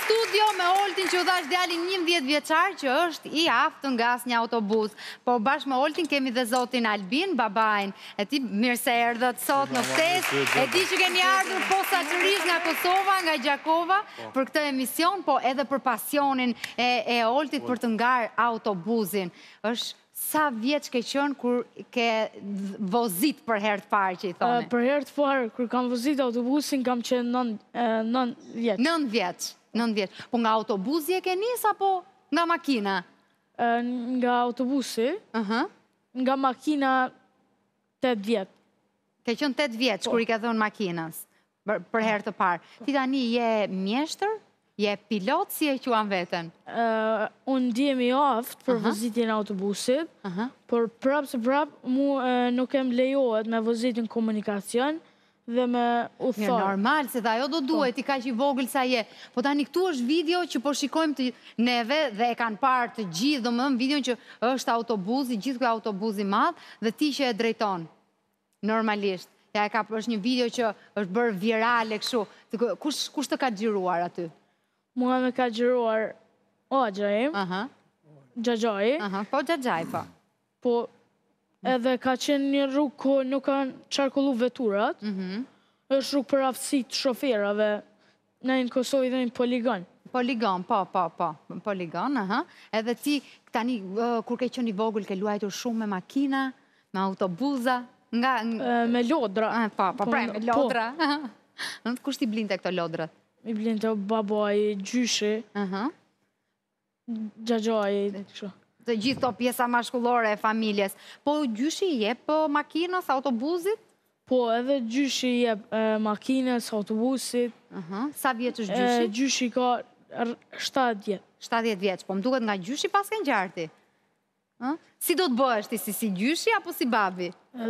studio me Oltin që u dhash djalin 11 vjeçar që është i aftë nga asnjë autobus. Po bashkë me Oltin kemi dhe zotin Albin, babain. E ti mirë se erdhët sot në ftesë. E di që keni ardhur posaçërisht nga Kosova, nga Gjakova për këtë emision, po edhe për pasionin e Oltit për të ngarë autobusin. Është sa vjeç ke qenë kur ke vozit për herë të parë që i thoni? Për herë të parë, kur kam vozit autobusin, kam qenë 9 vjeç. 9 vjeç. 9 vjeç. Po nga autobusi e ke nis apo nga makina? Nga autobusi, nga makina 8 vjet. Ke qenë 8 vjeç kur i ke dhënë makinës për herë të parë. Ti tani je mjeshtër? Je pilot, si e quan veten? Unë ndjem i aftë për vozitjen e autobusit, por prapë se prapë mu nuk kem lejohet me vozitin komunikacion dhe me udhëtar. Normal, se dhe ajo do duhet, i ka që i vogël sa je. Po tani këtu është video që po shikojmë të neve dhe e kanë parë të gjithë, do më dhëmë video që është autobusi, gjithë këj autobusi madhë dhe ti që e drejton. Normalisht. Ja, është një video që është bërë virale këshu. Kush të ka gjiruar aty? Mua me ka gjiruar Gjajim, Gjagjaj. Po, Gjagjaj, po. Po, edhe ka qenë një rrugë ku nuk kanë qarkullu veturat, është rrugë për aftësit shoferave, në në Kosovë i dhe një poligon. Poligon, po, poligon, Edhe ti, tani, kur ke qenë i vogël, ke luajtur shumë me makina, me autobuza, me lodra. Po, me lodra. Kush ti blinte këto lodrat? I blinte babaj, gjyshi, Gjagjaj. Të gjithë to pjesa mashkullore e familjes. Po gjyshi jep makinës, autobusit? Po, edhe gjyshi jep makinës, autobusit. Sa vjeç është gjyshi? Gjyshi ka 7 vjeç. 70 vjeç, po më duket nga gjyshi pas ke ngjarti. Si do të bëhesh ti, si gjyshi apo si babi?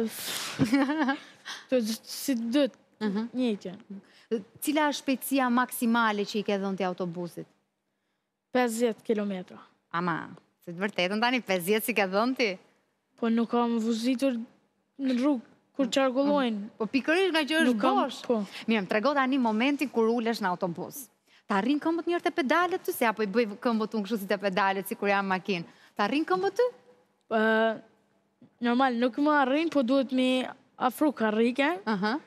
Si dët, njëjtën. Cila është shpejtësia maksimale që i ke dhënë ti autobusit? 50 kilometra. Ama, se të vërtetën tani 50 si ke dhënë ti? Po nuk kam vozitur në rrugë kur qarkullojnë. Po pikërisht nga që është bosh. Mirë, më trego tani momentin kur ulesh në autobus. Ta rrin këmbët njërë të pedalet të se, apo i bëj këmbët unë kështu si të pedalet si kur jam makinë? Ta rrin këmbët të? Normal, nuk më arrin, po duhet mi afru karrike.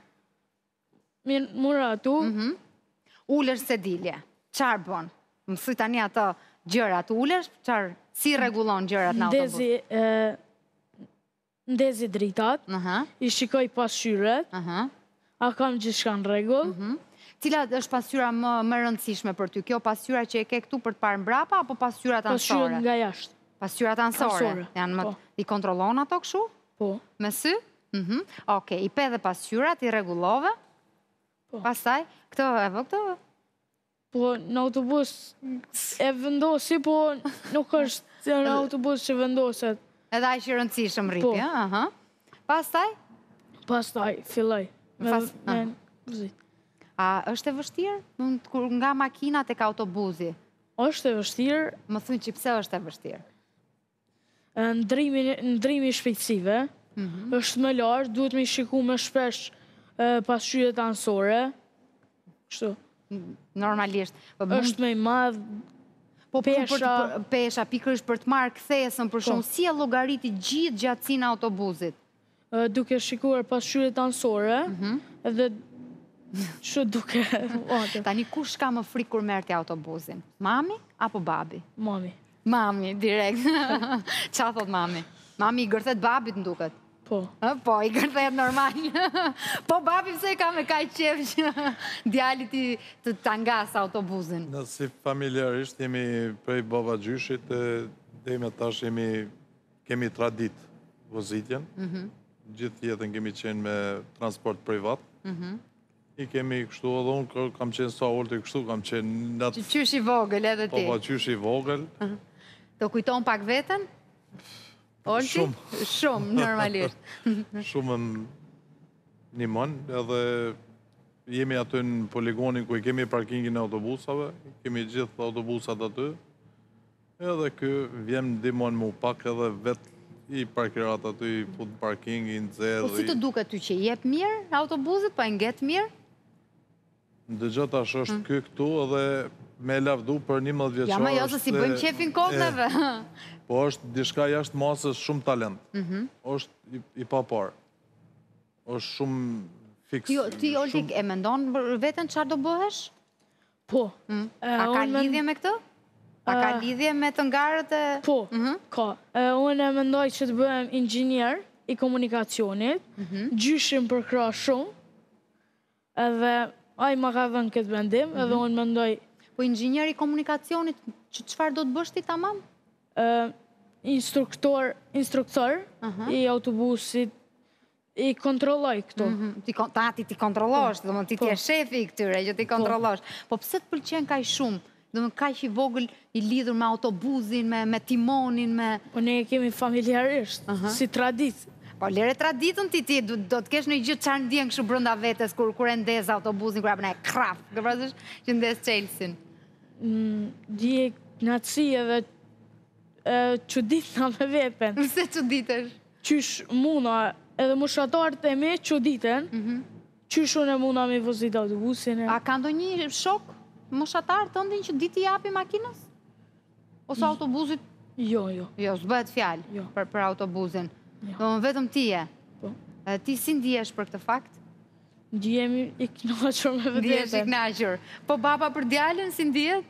Mura atu. Ulesh sedilje. Qarë bon? Mësuj tani ato gjërat. Ulesh, si regulon gjërat në autobus? Ndezi dritat, i shikoj pasqyret, a kam gjithë në regull. Cila është pasqyra më rëndësishme për ty? Kjo pasqyra që e ke këtu për të parë mbrapa, apo pasqyrat ansore? Pasqyrat nga jashtë. Pasqyrat ansore? I kontrolon ato këshu? Po. Me sy? Oke, i pe dhe pasqyrat, i regullove? Pasaj, këto e vë këto? Po, në autobus e vendosi, po nuk është në autobus që vendoset. Edhe a që rëndësishëm rritja? Pasaj? Pasaj, filloj. A është e vështirë? Nga makinat e ka autobusi? është e vështirë. Më thunë që pse është e vështirë? Ndrimi shpejtësive, është më lartë, duhet me shiku më shpesh pasqyret ansore. Kështu. Normalisht. është me i madhë, pesha. Pesha, pikërisht për të marrë kthesën, për shumë, si e llogariti gjithë gjatësinë e autobusit? Duke shikuar pasqyret ansore, edhe që duke... Tani kush ka më frikë kur merrti autobusin? Mami apo babi? Mami. Mami, direkt. Qa thot mami? Mami i gërthet babit në duket? Po. Po, i gërthet normal. Po, babi pëse ka me kaj qef që djalit i të tangas autobusin? Si familjarisht jemi prej baba gjyshit dhe me tash kemi tradit vozitjen. Gjithë jetën kemi qenë me transport privat. I kemi kështu edhe unë, kam qenë sa oltë i kështu, kam qenë... Qysh i vogël edhe ti? Po, qysh i vogël. Të kujton pak vetën? Shumë. Shumë, normalisht. Shumë një mon, edhe jemi aty në poligonin ku i kemi parkingin e autobusave, kemi gjithë autobusat aty, edhe kë vjem dimon mu pak edhe vetë i parkirat aty, i put parking, i nëzërë. Po si të duke ty që jep mirë autobusit, pa nget mirë? Dëgjot ashtë është këtu edhe me lavdu për 11 vjeqar. Ja, ma jo, se si bëjmë qefin kodneve. Po është diçka jashtë masës shumë talent. është i papar. është shumë fiks. Ti, Olti, e mendon veten çfarë do bëhesh? Po. A ka lidhje me këtë? A ka lidhje me të ngarët e... Po, ka. Unë e mendoj që të bëhem inxhinier i komunikacionit, gjyshim për krah shumë, edhe ai ma ka dhënë këtë vendim, edhe unë mendoj... Po inxhinier i komunikacionit, çfarë do të bësh ti tamam? Instruktor i autobusit, i kontrolloj këto. Ti kontrollosh, do më ti je shefi i këtyre, që ti kontrollosh. Po pse të pëlqen kaq shumë? Do më kaq i vogël i lidhur me autobusin, me timonin, me... Po ne kemi familjarisht, si traditë. Po lere traditën ti do të kesh në gjithë çfarë ndjen kështu brenda vetes kur e ndez autobusin, kur apo krap, që ndes Chelsea-n. Dje knaçi edhe çuditna me veten. Pse çuditesh? Qysh muna, edhe moshatarët e me çuditen, qysh unë muna me vozit autobusin. A ka ndonjë shok moshatar tëndin që di t'i japi makinës? Ose autobusit? Jo. Jo, s'bëhet fjalë për autobusin. Do më vetëm ti e. Ti si ndihesh për këtë fakt? Ndihemi i kënaqur me vetën. Ndihesh i kënaqur. Po baba për djalën si ndihet?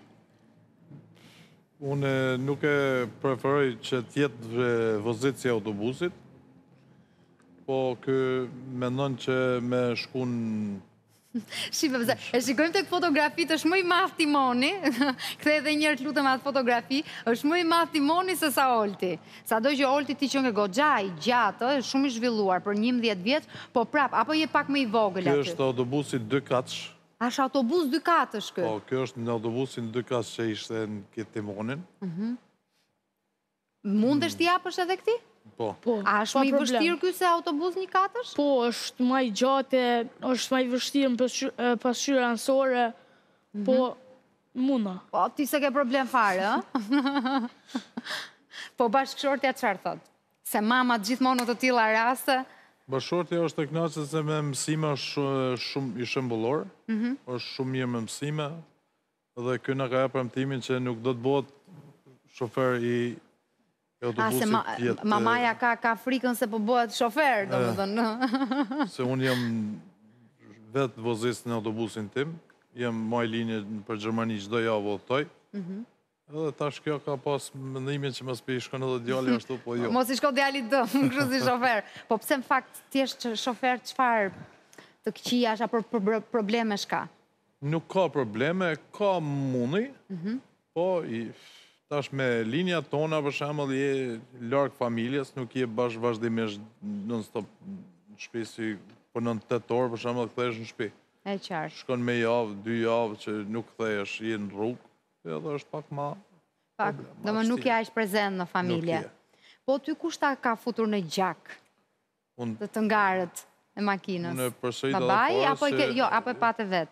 Unë nuk e preferoj që t'jetë vozit si autobusit, po kë mendon që me shkun... E shikojmë të fotografit, është më i madh timoni, kthe edhe njërë të lutem atë fotografi, është më i madh timoni se sa Olti. Sa do që Olti ti që nga goxha i gjatë, është shumë i zhvilluar për 11 vjetë, po prap, apo je pak më i vogël aty? Kjo është autobusit 2 katësh. Është autobus 2 katësh kë? Po, kjo është në autobusin 2 katësh që ishte në këtë timonin. Mundesh t'i japësh edhe këti? Po. A është më i vështirë ky se autobus 1 katësh? Po, është më i gjatë, është më i vështirë në pasqyrë anësore, po muna. Po, ti se ke problem fare, ë? Po bashkëshortja çfarë thot? Se mama gjithmonë në të tilla raste? Bashkëshortja është të kënaqur se me mësime është shumë i shembullor, është shumë mirë me mësime, dhe ky na ka jepur premtimin që nuk do të bëhet shofer i autobusit. Mamaja ka frikën se po bëhet shofer, domethënë. Se unë jam vetë vozist në autobusin tim, jam maj linje për Gjermani çdo javë udhtoj. Edhe tash kjo ka pas mendimin që mos i shkon edhe djali ashtu, po jo. Mos i shko djali dëm, kështu si shofer. Po pse në fakt ti je shofer çfarë të këqijash apo probleme shka? Nuk ka probleme, ka mundi, po tash me linja tona, për shembull, je larg familjes, nuk je vazhdimisht non-stop në shtëpi, si po 9-8 orë, për shembull, kthehesh në shtëpi. E qartë. Shkon me javë, 2 javë që nuk kthehesh, je në rrugë, edhe është pak ma... Pak, do më nuk ja ish prezent në familje. Po ty kushta ka futur në gjak dhe të ngarët e makinës? Unë e përsërit edhe parë se... Jo, apo e pate vetë?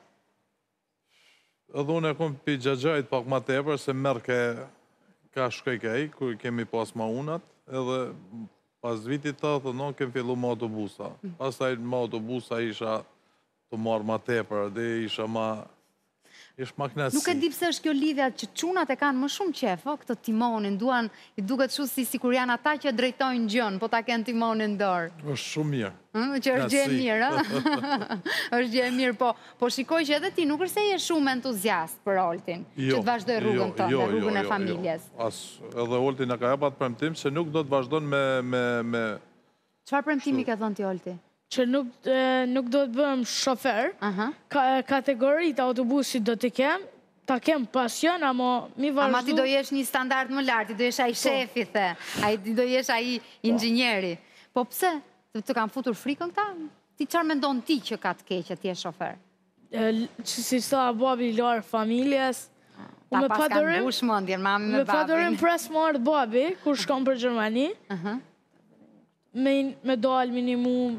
Edhe unë e kom pi gjagjajt pak ma tepër, se merë ka shkoj ka i, kur kemi pas ma unat, edhe pas vitit të thënon kemi fillu ma autobusa. Pastaj ma autobusa isha të marrë ma tepër, dhe isha ma... Ishtë ma knesi. Nuk e di pse është kjo lidhja që çunat e kanë më shumë qef, këtë timonin, i duket shu si kur janë ata që drejtojnë gjën, po ta kenë timonin dorë. është shumë mirë. Që është gjë e mirë, është gjë e mirë, po shikoj që edhe ti nuk është se je shumë entuziast për Oltin, që të vazhdoj rrugën tënde, rrugën e familjes. Edhe Oltin e ka jepat premtim se nuk do të vazhdon me... Çfarë premtimi ka thënë ti Olti? Që nuk do të bëhem shofer, kategoritë autobusit do të kem, ta kem pasion, ama mi vazhdu... Ama ti do jesh një standart më lartë, ti do jesh ai shefi, ti do jesh ai inxhinieri. Po pse? Të kanë futur frikën këta? Ti çfarë mendon ti që ka të keq që ti je shofer? Si sa babi larë familjes... Ta pas kanë bush mendjen, mami me babin. Me padorim pres më ardhë babi, kur shkon për Gjermani, me dalë minimum,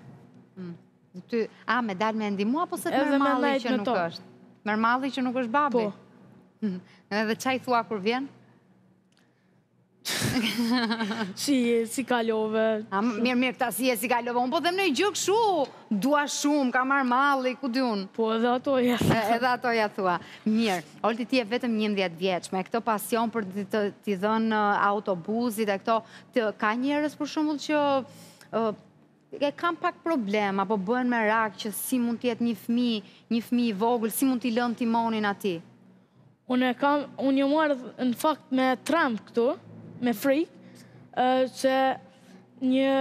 me dalë me ndimu, apo se të mërmalli që nuk është? Mërmalli që nuk është babi? Po. Edhe qaj thua kur vjen? Si kalove. Mirë, këta si kalove. Unë po them në i gjë këshu, dua shumë, ka marrë malli, ku di unë. Po edhe ato jetë. Edhe ato ja thua. Mirë, Olti ti e vetëm 11 vjeç, me këto pasion për t'i dhënë autobusit e këto, ka njerëz për shembull që e kam pak problem, apo bëhen me rak që si mund t'jetë një fëmijë i vogël, si mund t'i lënë timonin atij? Unë jë marrë në fakt me tram këtu, me frikë, që një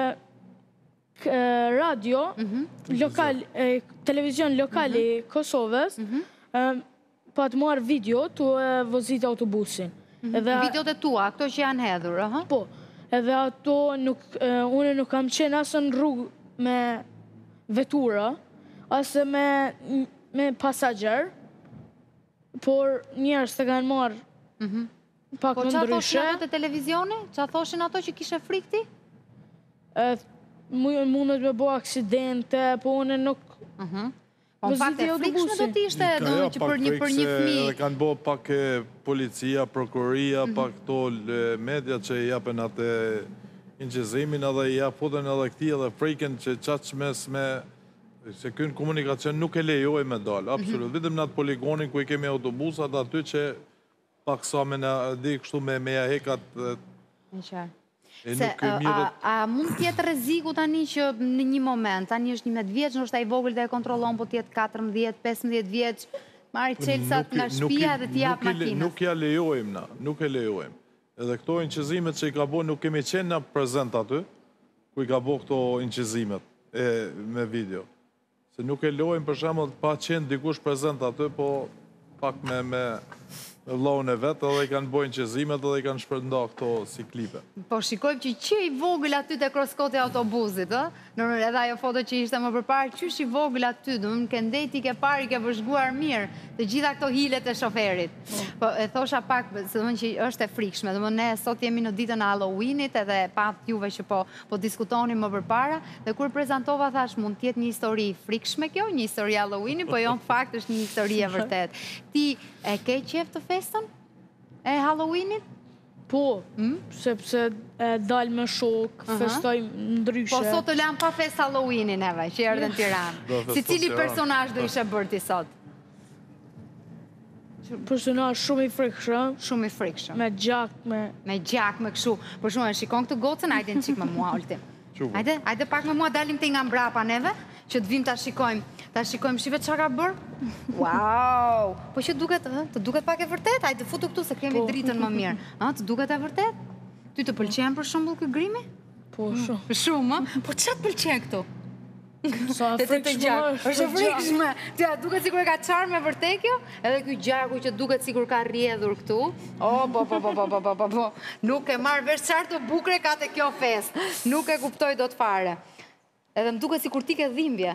radio, televizion lokal i Kosovës, pa të marrë video të vozit autobusin. Videot e tua, këto që janë hedhur, aha? Po, edhe ato unë nuk kam qenë asë në rrugë me vetura, asë me pasagjer, por njerës të kanë marrë pak më ndryshe. Po që a thoshin ato të televizioni? Që a thoshin ato që kishe frikti? Mundet me bo aksidente, po unë nuk... Po në fakt e frikshme do t'ishte që për një fëmi. Kanë bo pak policia, prokuria, pak to media që japen atë inqizimin edhe japotën edhe këti edhe friken që qatë mes me... Se kënë komunikacion nuk e lejoj me dalë, absolut. Vitëm në atë poligonin ku i kemi autobusat, aty që pak sa me në di kështu me ja hekat... A mund tjetë reziku tani që në një moment, tani është 11 vjeç, nështë a i vogël dhe e kontrolon, po tjetë 14, 15 vjeç, marri qelsat nga shpia dhe t'jap makinës? Nuk ja lejojmë na, nuk e lejojmë. Edhe këto inqizimet që i ka bo, nuk kemi qenë në prezent aty, ku i ka bo këto inqizimet me video. Se nuk e lojmë për shemë pa qenë dikush prezent aty, po pak me vllaun e vetë edhe i kanë bojnë qezimet edhe i kanë shpërnda këto si klipe. Po shikojmë që i vogël aty të kroskoti autobusit, edhe ajo foto që ishte më përparë, qysh i vogël aty, dhe më këndeti ke parë, i ke vëzhguar mirë, të gjitha këto hilet e shoferit. Po e thosha pak, se dhe më që është e frikshme, dhe më ne sot jemi në ditën e Halloweenit, edhe pat juve që po diskutoni më përpara, dhe kur prezentova thash, mund tjetë një histori frikshme kjo, një histori Halloweenit, po jo në fakt është një histori e vërtet. Ti e ke qef të festën e Halloweenit? Po, sepse dalë me shok, festoj ndryshe. Po sot të lem pa fest Halloweenin eve, që erdhe në Tiranë. Si cili personazh do ishe bërë ti sot? Personazh shumë i frikshëm. Shumë i frikshëm. Me gjak, me gjak, me këshu. Për shumë, e shikon këtë gocën, ajde në qik me mua, Olti. Ajde pak me mua, dalim të nga mbrapa neve, që të vim të shikojmë shive që ka bërë. Wow! Po që të duket pak e vërtet? Ajde futu këtu se kemi dritën më mirë. Të duket e vërtet? Ty të pëlqen për shembull ky grimi? Po, shumë. Shumë, po çfarë të pëlqen këtu? Sa frikshme është frikshme. Ty a duket sikur e ka çarme vërtet kjo? Edhe ky gjaku që duket sikur ka rrjedhur këtu. Po. Nuk e marr vesh çfarë të bukre ka te kjo fest. Nuk e kuptoj dot fare. Edhe më duket sikur ti ke dhimbje.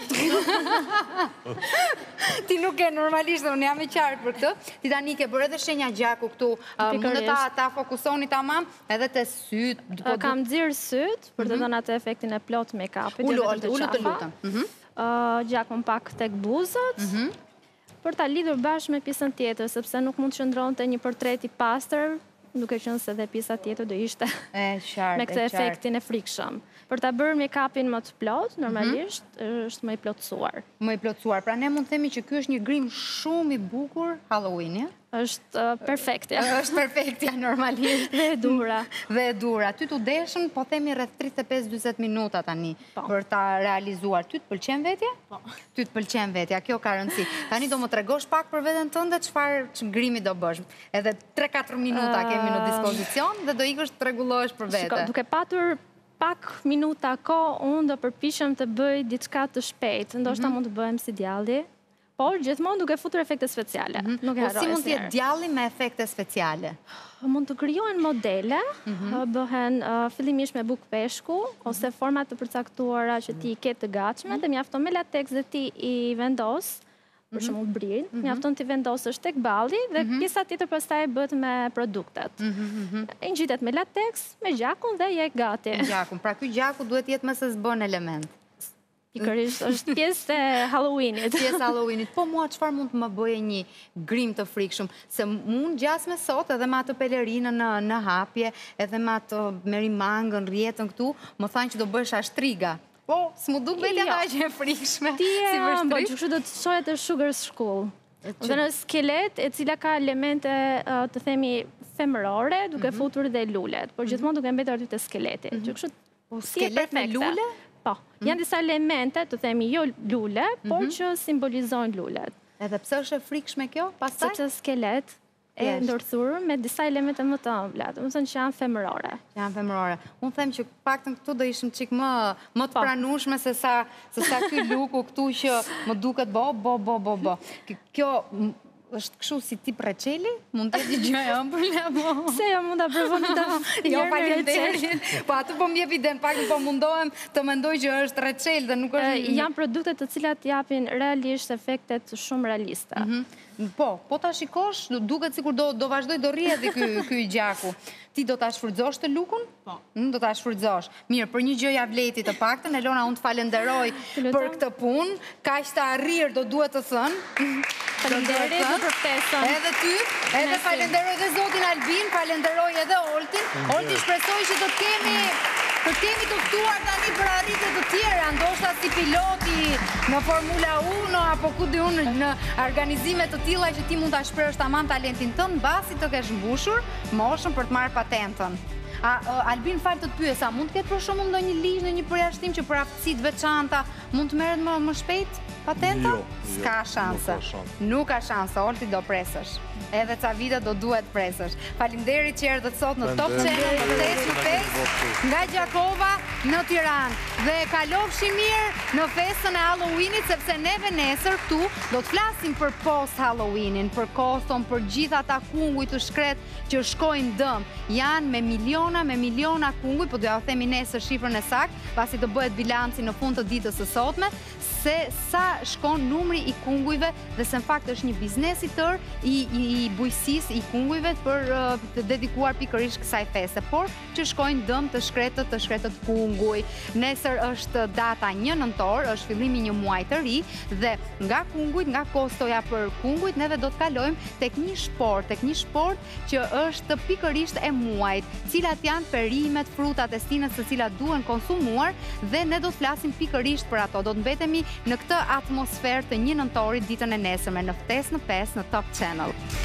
Ti nuk e normalisht, unë jam e qartë për këtë. Ti tani ke bërë edhe shenja gjaku këtu. Mund ta fokusoni tamam edhe te syt. Kam nxirr syt për të dhënë atë efektin e plot make-upit. Ullu të lutem. Gjakun pak tek buzët. Për ta lidhur bashkë me pjesën tjetër, sepse nuk mund të qëndronte një portret i pastër, duke qenë se dhe pjesa tjetër do ishte me këtë efektin e frikshëm. Për ta bërë make-upin më të plot, normalisht është më i plotësuar. Më i plotësuar. Pra ne mund të themi që ky është një grim shumë i bukur Halloween, është perfektja. Është perfektja normalisht. Dhe e dura. Dhe e dura. Ty të deshën, po themi rreth 35-40 minuta tani për ta realizuar. Ty të pëlqen vetja? Po. Ty të pëlqen vetja, kjo ka rëndësi. Tani do më tregosh pak për veten tënde çfarë grimi do bësh. Edhe 3-4 minuta kemi në dispozicion dhe do ikësh të rregullohesh për vete. Shiko, duke patur pak minuta unë do përpiqem të bëj diçka të shpejtë, ndoshta mund të bëhem si djalli, por gjithmonë duke futur efekte speciale. Nuk e harroj. Po si mund të jetë djalli me efekte speciale? Mund të krijohen modele, bëhen fillimisht me bukë peshku ose forma të përcaktuara që ti i ke të gatshme dhe mjafton me lateks dhe ti i vendos, për shembull brin, mjafton ti vendosësh tek balli dhe pjesa tjetër pastaj bëhet me produktet. E ngjitet me lateks, me gjakun dhe je gati. Gjakun, pra ky gjaku duhet jetë më se s'bën element. Pikërisht, është pjesë e Halloweenit. Pjesë Halloweenit. Po mua çfarë mund të më bëje një grim të frikshëm? Se mund gjasme sot edhe me atë pelerinën në hapje, edhe me atë merimangën, rjetën këtu, më thanë që do bësh ashtriga. Po, s'mu duk vetja aq e frikshme. Ti po që do të shoja të Sugar School. Dhe në skelet e cila ka elemente të themi femërore, duke futur dhe lulet, por gjithmonë duke mbetur aty te skeleti. Që kështu skelet me lule? Po, janë disa elemente, të themi jo lule, por që simbolizojnë lulet. Edhe pse është e frikshme kjo, pastaj? Sepse skelet e ndërthurur me disa elemente më të ëmbla, do të thonë që janë femërore. Janë femërore. Unë them që paktën këtu do ishim çik më të pranueshme se sa ky luku këtu që më duket bo. Kjo është kështu si tip reçeli? Mund të jetë gjë e ëmbël apo? Se jo mund ta provoni ta. Jo, faleminderit. Po aty po m'jep iden, pak po mundohem të mendoj që është reçel dhe nuk është. Janë produkte të cilat japin realisht efektet shumë realiste. Po ta shikosh, duket sikur do vazhdoj do rrjedhi ky gjaku. Ti do ta shfrytëzosh të lukun? Po. Do ta shfrytëzosh. Mirë, për një gjë ja vleti të paktën, Elona, unë të falenderoj për këtë punë, kaq të arrir do duhet të thënë. Faleminderit për ftesën. Edhe ty, edhe falenderoj dhe zotin Albin, falenderoj edhe Oltin. Olti, shpresoj që do të kemi të ftuar tani për arritje të tjera, ndoshta si piloti në Formula 1 apo ku di unë në organizime të tilla që ti mund ta shprehësh tamam talentin tënd mbasi të kesh mbushur moshën për të marrë patentën. Albin, fal të pyes, a mund të ketë për shembull ndonjë ligj, ndonjë përjashtim që për aftësi të veçanta mund të merret më shpejt patenta? S'ka shanse. Nuk ka shanse, Olti do presësh. Edhe ca vite do duhet presësh. Faleminderit që erdhët sot në Top Channel në festën në festë nga Gjakova në Tiranë. Dhe kalofshi mirë në festën e Halloweenit, sepse neve nesër këtu do të flasim për post Halloweenin, për koston, për gjithë ata kunguj të shkret që shkojnë dëm. Janë me miliona kunguj, po do ja u themi nesër shifrën e saktë, pasi do bëhet bilanci në fund të ditës së sotme, se sa shkon numri i kungujve dhe se në fakt është një biznes i tërë i bujqësisë i kungujve për të dedikuar pikërisht kësaj feste, por që shkojnë dëm të shkretët kunguj. Nesër është data 1 nëntor, është fillimi një muaji të ri dhe nga kungujt, nga kostoja për kungujt, neve do të kalojmë tek një sport që është pikërisht e muajit, cilat janë perimet, frutat, estinët të cilat duhen konsumuar dhe ne do të flasim pikërisht për ato. Do të mbetemi në këtë atmosferë të 1 nëntorit ditën e nesërme në ftesë në 5 në Top Channel.